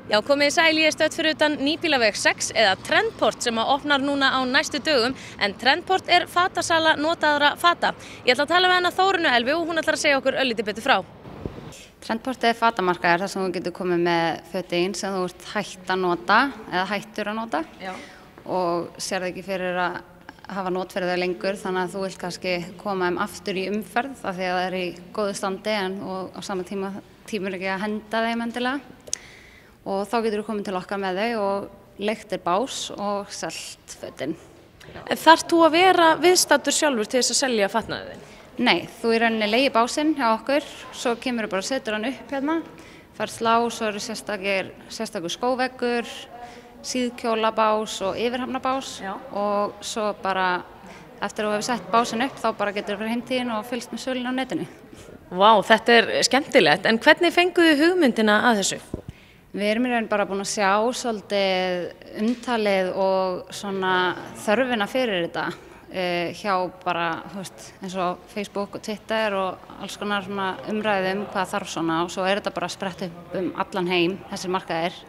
Já, komið sæl, ég stödd fyrir utan Nýbýlaveg 6 eða Trendport sem opnar núna á næstu dögum, en Trendport fatasala notaðra fata. Ég ætla að tala með hana Þórunni Elvi og hún ætlar að segja okkur örlítið betur frá. Trendport fatamarkaður þar sem þú getur komið með fötin sem þú ert hætt að nota eða hættur að nota. Já. Og sérðu ekki fyrir að hafa notferðið lengur, þannig að þú vilt kannski koma aftur í umferð af því að það er í góðu standi og á sama tíma er ekki að henda þeim endilega. Og þá getur þú komið til okkar með þau og leigtir bás og selt fötin. Þarft þú að vera viðstaddur sjálfur til þess að selja fatnaðið þinn? Nei, þú í rauninni leigir básinn hjá okkur, svo kemur þú bara og setur hann upp hérna, færð slá, svo eru sérstakur skóveggur, síðkjólabás og yfirhafnabás. Já. Og svo bara eftir að þú hefur sett básinn upp þá bara getur þú fyrir heimtíðin og fylgst með sölunni á netinu. Vá, þetta er skemmtilegt, en hvernig fenguðu hugmyndina að þessu? Við erum í raun bara búin að sjá svolítið umtalið og svona þörfina fyrir þetta hjá bara, þú veist, eins og Facebook og Twitter og alls konar svona umræðum hvað þarf svona og svo er þetta bara sprett upp allan heim, þessir markaðir.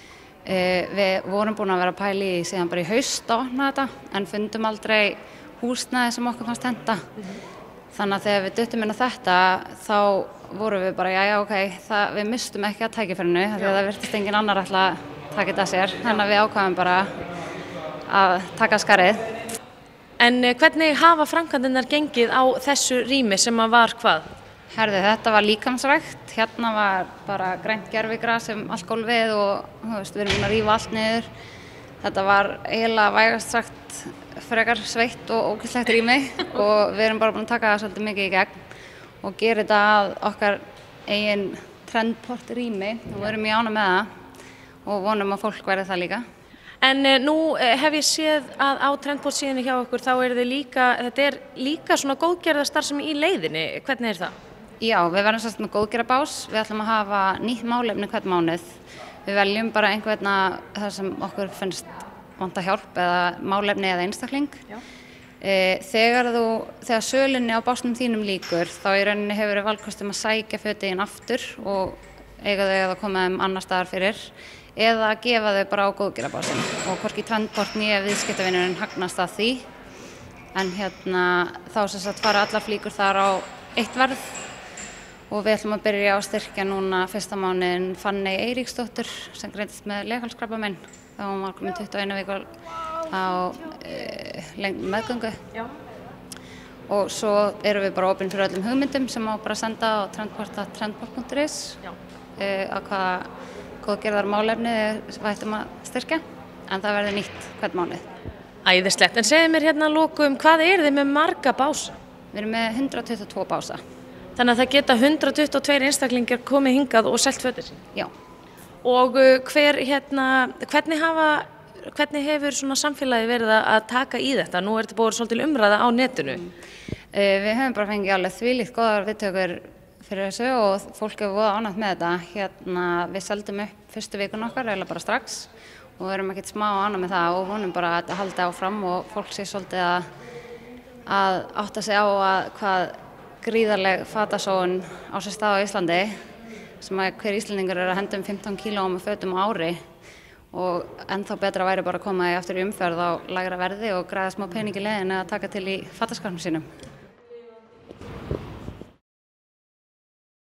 Við vorum búin að vera að pæla í síðan bara í haust að opna þetta en fundum aldrei húsnæði sem okkur fannst henta. Þannig að þegar við duttum inn á þetta þá vorum við bara, já, ok, við mistum ekki að tækifærinu því að það virtist engin annar ætla að taka þetta að sér. Þannig að við ákváðum bara að taka skarið. En hvernig hafa framkvæmdirnar gengið á þessu rými sem var hvað? Herðu, þetta var líkamsrækt. Hérna var bara grænt gervigras allt gólfið og þú veist, við erum búin að rífa allt niður. Þetta var eiginlega vægast sagt frekar sveitt og ógeðslegt rými og við erum bara búin að taka það svolítið mikið í gegn og gera þetta að okkar eigin Trendport rými og við erum mjög ánægð með það og vonum að fólk verði það líka. En nú hef ég séð að á Trendport síðan hjá okkur þá þetta er líka svona góðgerðarstarfsemi í leiðinni. Hvernig er það? Já, við verðum svolítið með góðgerðarbás. Við ætlum að hafa nýtt málefni hvern mánuð. Við veljum bara einhverna þar sem okkur finnst vanta hjálp eða málefni eða einstakling. Já. Þegar sölunni á básnum þínum lýkur þá í rauninni hefur valkostum að sækja fötin aftur og eiga þau að koma þeim annar staðar fyrir eða að gefa þau bara á góðgerðarbásinn og hvorki Trendport né viðskiptavinurinn hagnast að því en þá sem sagt fara allar flíkur þar á eitt verð og við ætlum að byrja að styrkja núna fyrsta mánuðinn Fanney Eiríksdóttur sem greindist með leghálskrabbamein þá hún var komin 21 vikur á meðgöngu. Já. Og svo erum við bara opin fyrir öllum hugmyndum sem má bara senda á trendport.trendport.is á hvaða góðgerðarmálefni við ættum að styrkja en það verður nýtt hvern mánuð. Æðislegt, en segðu mér hérna að lokum, hvað þið með marga bása? Við erum með 122 bása. Þannig að það geta 122 einstaklingar komið hingað og selt fötin sín? Já. Og hvernig hefur svona samfélagi verið að taka í þetta? Nú er þetta búið svolítil umræða á netinu. Við höfum bara fengið alveg þvílíkt góðar viðtökur fyrir þessu og fólk hefur voða ánægt með þetta. Við seldum upp fyrstu vikun okkar, eiginlega bara strax og við erum ekkert smá ánægð með það og vonum bara að þetta haldi áfram og fólk sé svolítið að átta sig á hvað gríðarleg fatasóun á sér stað á Íslandi sem að hver Íslendingur er að henda 15 kílóum af fötum á ári og ennþá betra væri bara að koma aftur í umferð á lægra verði og græða smá pening í leiðinni að taka til í fataskápnum sínum.